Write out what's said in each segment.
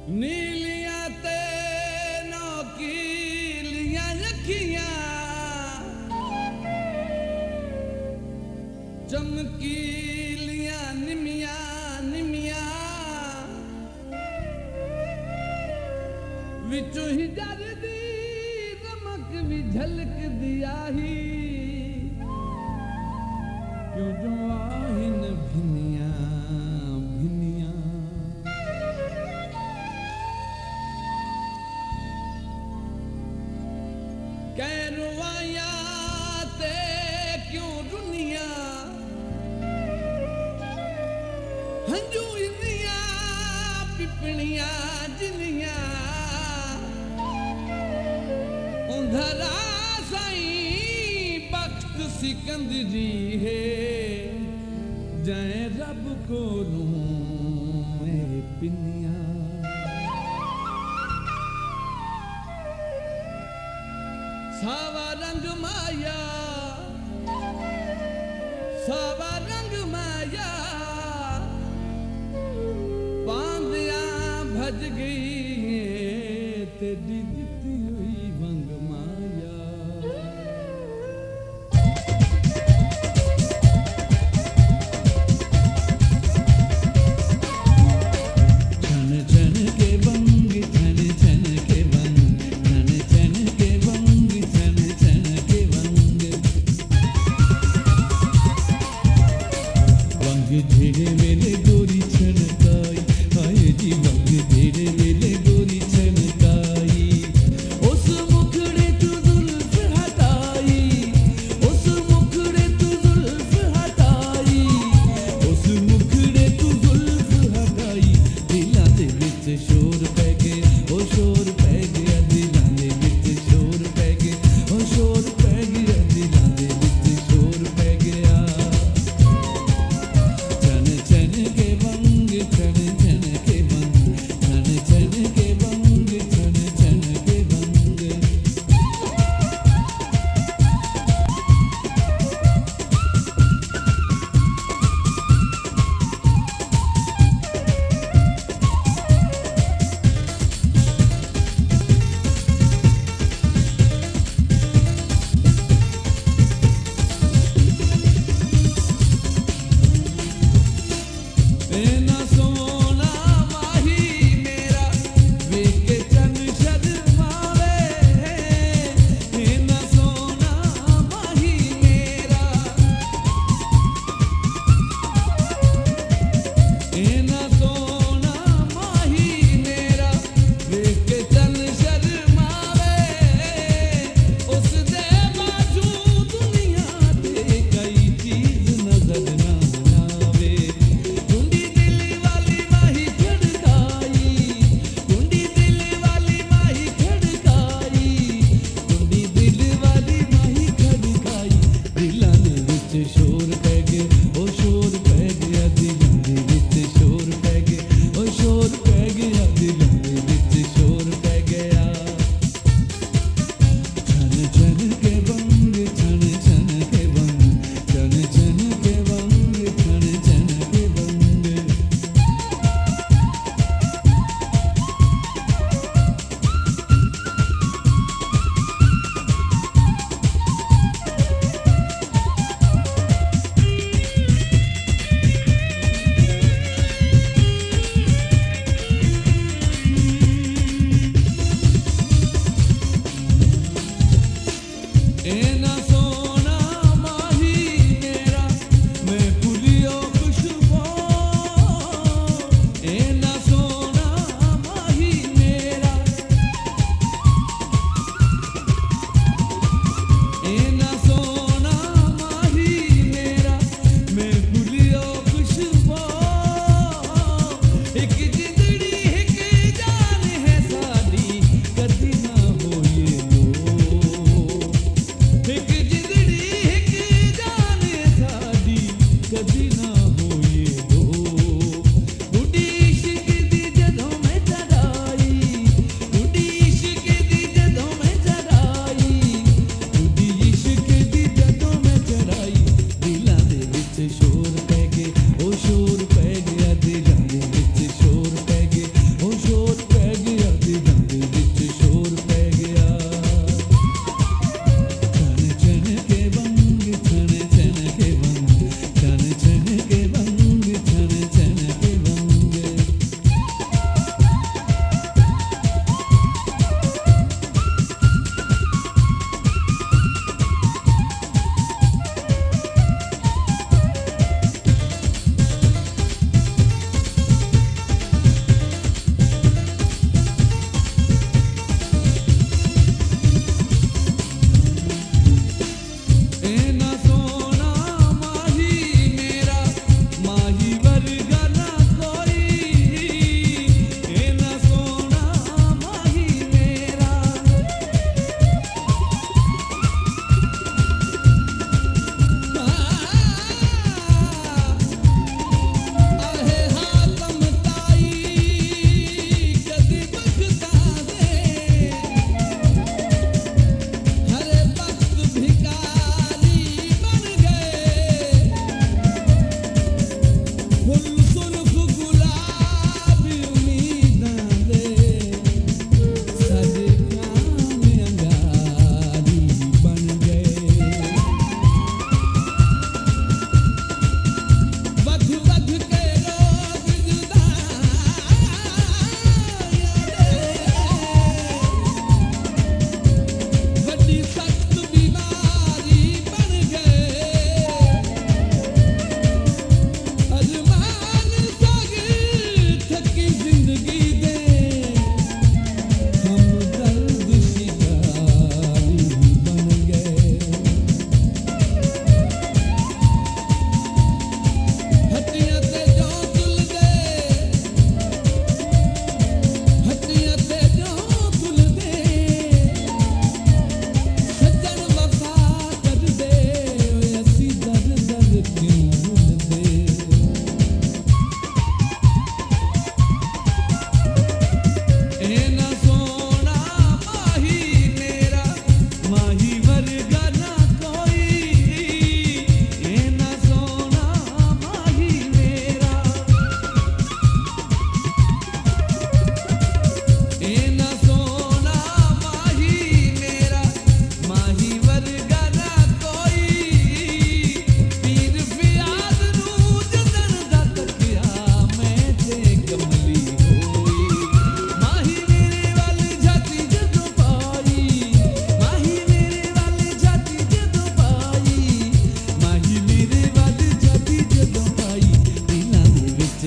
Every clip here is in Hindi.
नीलियां ते नौकीलियां अखियां चमकीलियां निमियां निमियां विचों ही जरदी रमक भी झलक दिया ही क्यों जो आहिन भिनिया भिनिया कैरवाया ते क्यों दुनिया हंजू इनिया पिपणिया जिनिया उंधरा साईं बख्त सिकंद जी है जय रब को लूं पिनिया सावा रंग माया सावा रंग माया पांदिया भज गई तेरी दिती हुई वंग माया छन छन के वंग छन छन के वंग छन छन के वंग छन छन के वंग वंग धीरे मेले गोरी छनकाई हाय जी वंग धीरे मेले गोरी छनकाई उस मुखड़े तू जुल्फ हटाई उस मुखड़े तू जुल्फ हटाई उस मुखड़े तू जुल्फ हटाई दिलां दे विच शोर पै गया ओ शोर पै गया दिलां दे विच शोर पै गया ओ शोर पै गया दिलां दे विच शोर पै गया छन छन के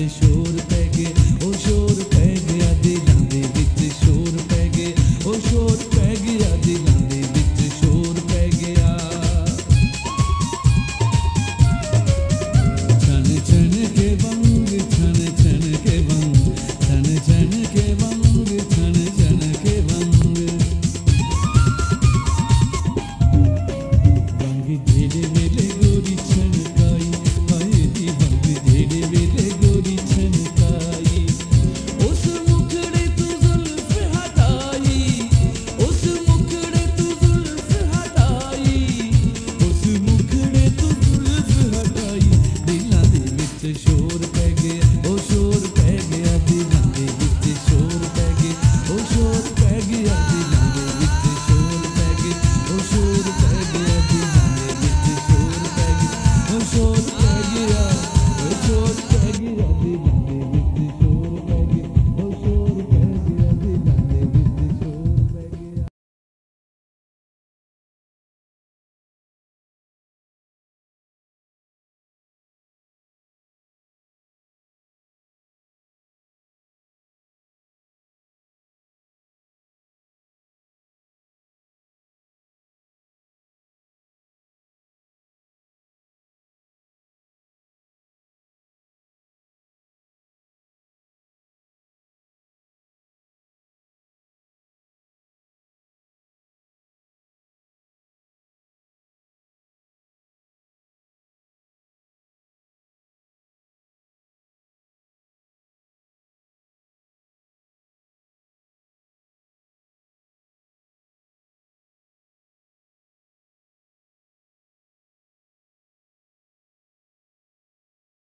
शोर पै गया, ओ शोर पै गया दिलां दे विच शोर पै गया, ओ शोर पै गया दिलां दे विच शोर पै गया। छन छन के वंग छन छन के वंग, छन छन के वंग छन छन के वंग। वंग जेड़े वेले गोरी छनकाई, हाय दी वंग जेड़े वेले गोरी छनकाई। उस मुखड़े तू जुल्फ हटाई, उस मुखड़े तू जुल्फ हटाई, उस मुखड़े तू जुल्फ हटाई। दिलां दे विच शोर पै गया, ओ शोर पै गया दिलां दे विच शोर